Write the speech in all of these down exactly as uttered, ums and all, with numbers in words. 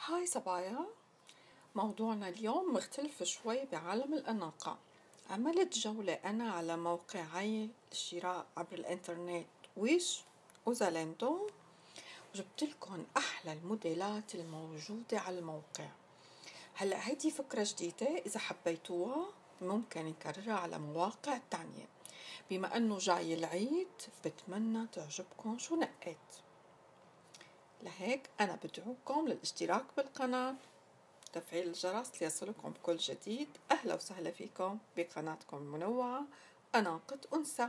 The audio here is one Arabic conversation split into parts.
هاي صبايا، موضوعنا اليوم مختلف شوي بعالم الأناقة. عملت جولة أنا على موقعي الشراء عبر الإنترنت ويش وزالندو، وجبت لكم أحلى الموديلات الموجودة على الموقع. هلأ هيدي فكرة جديدة، إذا حبيتوها ممكن نكررها على مواقع تانية. بما أنه جاي العيد بتمنى تعجبكم شو نقيت. لهيك أنا بدعوكم للاشتراك بالقناة، تفعيل الجرس ليصلكم بكل جديد. أهلا وسهلا فيكم بقناتكم المنوعة أناقة أنثى.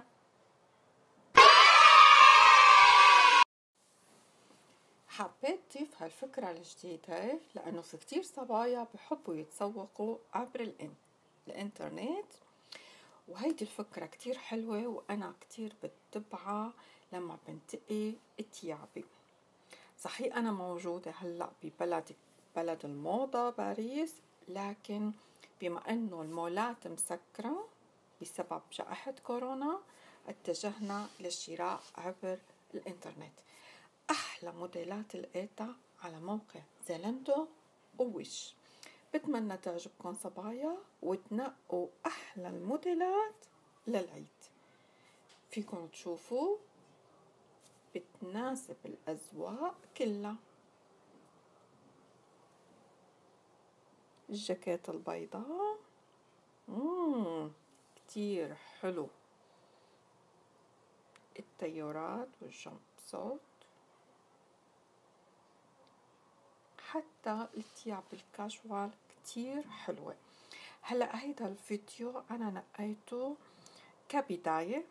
حبيت ضيف هالفكرة الجديدة لأنه في كتير صبايا بحبوا يتسوقوا عبر الإنترنت، وهيدي الفكرة كتير حلوة وأنا كتير بتبعها لما بنتقي تيابي. صحيح أنا موجودة هلأ ببلد بلد الموضة باريس، لكن بما أنه المولات مسكرة بسبب جائحة كورونا اتجهنا للشراء عبر الإنترنت. أحلى موديلات لقيتها على موقع زالندو وويش. بتمنى تعجبكم صبايا وتنقوا أحلى الموديلات للعيد. فيكم تشوفوا بتناسب الأذواق كلها. الجاكيت البيضاء مم. كتير حلو. التيارات والجمبسوت، حتى الثياب الكاجوال كتير حلوة. هلأ هيدا الفيديو أنا نقيته كبداية،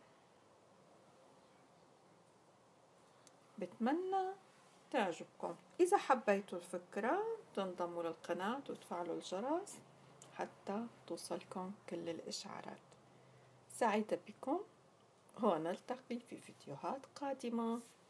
بتمنى تعجبكم. إذا حبيتوا الفكرة تنضموا للقناة وتفعلوا الجرس حتى توصلكم كل الإشعارات. سعيدة بكم، ونلتقي في فيديوهات قادمة.